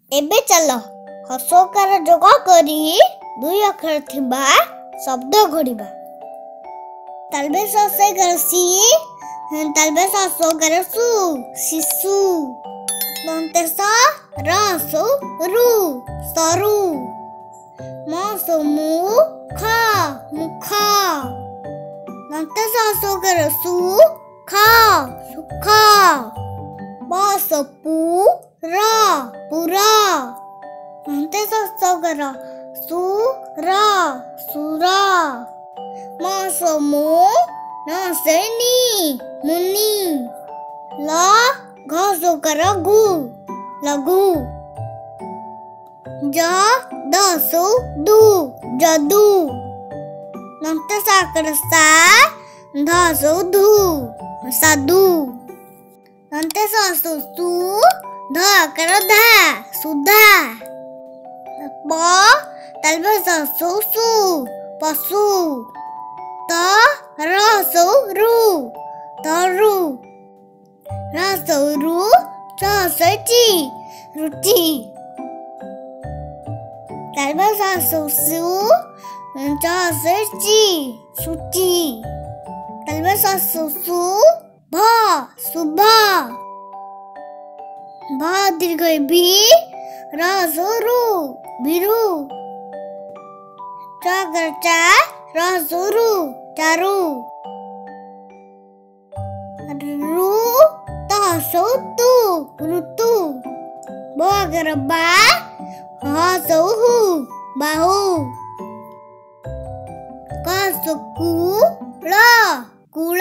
एबे चल हसोकार जोग करी दुई अक्षर थिबा शब्द घोड़िबा। तालबे ससेकर सी तालबे ससोकर सु शिशु। दंतेस रसु रु सरु। मसु मुख मुख। दंतेस हसोकर सु ख सुख। बस पुरा पुरा। दंतेस हसोकर सु र सुर। मसमु नसेनी मुनि। ल घसोकर गु लघु। ज दसु दु जदु। दंतेस आकर सा धसु धु साधु। दंतेस हसु सु ध आकर धा सुधा। प तालबे ससु सु पशु। त रसु रु तरु। रसु रु चि रुचि। तालबे ससु सु चि सुचि। तालबे ससु सु भ शुभ। भ दीर्घ बि रसु रु बिरु। चा रसु रु चारु। रु तसु तु ऋतु। बगर बा हसु हु बाहु। कसु कुल कुल।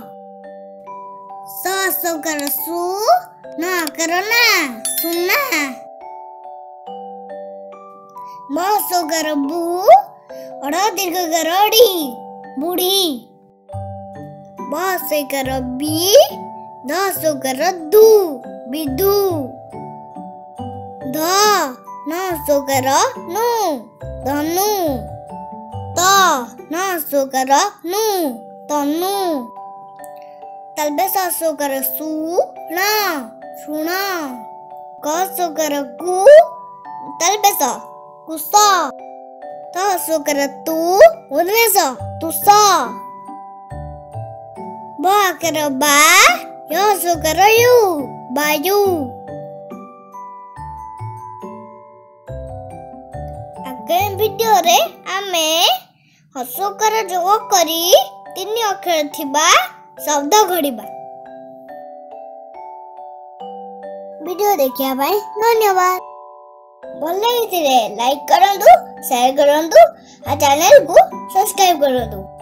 ससोकर सु न करना सुना। बसोकर बु अड़ दीर्घ गरड़ी बुढ़ी। बसेकर बी दसोकर दु विदु। ध नसोकर नु धनु। त नसोकर नु तनु। तालबे ससोकर सु न सुण। कसोकर कु तालबे स कुस। तसोकर तु उन्मेष तुस। बकर बा यसोकर यु बायु। आगे वीडियो रे आमे हसोकर जोग करी 3 अक्षर थिबा शब्द घोड़िबा। वीडियो देखिया भाई धन्यवाद। भल लगे लाइक करंतु शेयर करंतु आ चैनल को सब्सक्राइब करंतु।